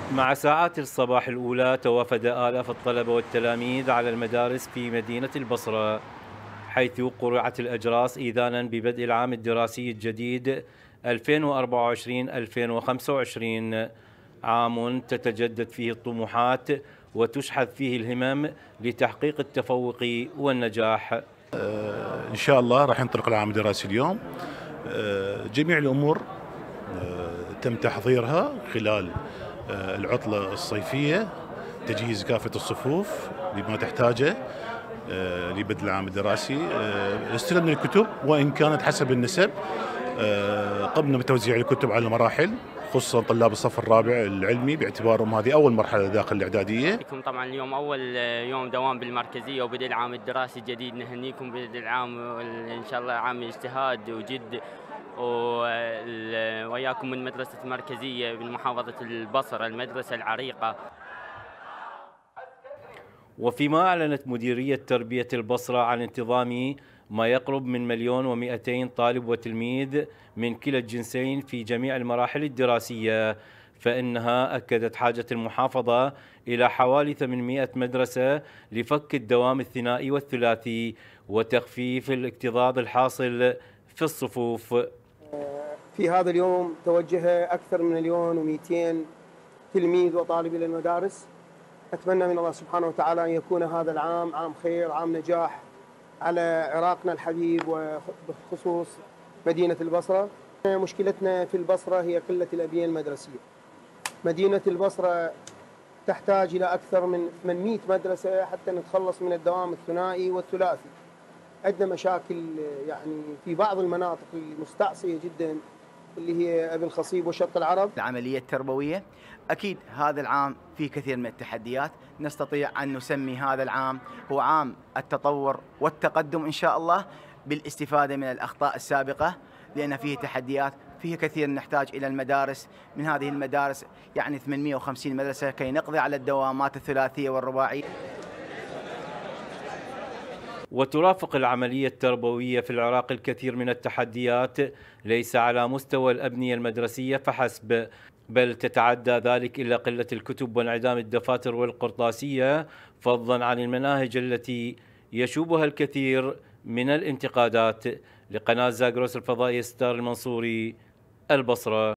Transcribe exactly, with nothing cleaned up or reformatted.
مع ساعات الصباح الأولى توافد آلاف الطلبة والتلاميذ على المدارس في مدينة البصرة، حيث قرعت الأجراس إذانا ببدء العام الدراسي الجديد ألفين وأربعة وعشرين ألفين وخمسة وعشرين، عام تتجدد فيه الطموحات وتشحذ فيه الهمم لتحقيق التفوق والنجاح. إن شاء الله راح ينطلق العام الدراسي اليوم. جميع الأمور تم تحضيرها خلال العطلة الصيفية، تجهيز كافة الصفوف لما تحتاجه لبدء العام الدراسي. استلمنا الكتب وإن كانت حسب النسب، قمنا بتوزيع الكتب على المراحل، خصوصا طلاب الصف الرابع العلمي باعتبارهم هذه أول مرحلة داخل الإعدادية. طبعا اليوم أول يوم دوام بالمركزية وبدء العام الدراسي الجديد، نهنيكم بدء العام إن شاء الله عام اجتهاد وجد، وياكم من مدرسة المركزية بمحافظة البصرة المدرسة العريقة. وفيما أعلنت مديرية تربية البصرة عن انتظام ما يقرب من مليون ومئتين طالب وتلميذ من كلا الجنسين في جميع المراحل الدراسية، فإنها أكدت حاجة المحافظة إلى حوالي ثمانمئة مدرسة لفك الدوام الثنائي والثلاثي وتخفيف الاكتظاظ الحاصل في الصفوف. في هذا اليوم توجه أكثر من مليون ومئتين تلميذ وطالب إلى المدارس. أتمنى من الله سبحانه وتعالى أن يكون هذا العام عام خير، عام نجاح على عراقنا الحبيب وبخصوص مدينة البصرة. مشكلتنا في البصرة هي قلة الأبنية المدرسية. مدينة البصرة تحتاج إلى أكثر من ثمانمئة مدرسة حتى نتخلص من الدوام الثنائي والثلاثي. عندنا مشاكل يعني في بعض المناطق المستعصية جدا اللي هي أبي الخصيب وشط العرب. العملية التربوية أكيد هذا العام فيه كثير من التحديات، نستطيع أن نسمي هذا العام هو عام التطور والتقدم إن شاء الله، بالاستفادة من الأخطاء السابقة، لأن فيه تحديات، فيه كثير نحتاج إلى المدارس. من هذه المدارس يعني ثمانمئة وخمسين مدرسة كي نقضي على الدوامات الثلاثية والرباعية. وترافق العملية التربوية في العراق الكثير من التحديات، ليس على مستوى الأبنية المدرسية فحسب، بل تتعدى ذلك إلى قلة الكتب وانعدام الدفاتر والقرطاسية، فضلا عن المناهج التي يشوبها الكثير من الانتقادات. لقناة زاغروس الفضائية ستار المنصوري، البصرة.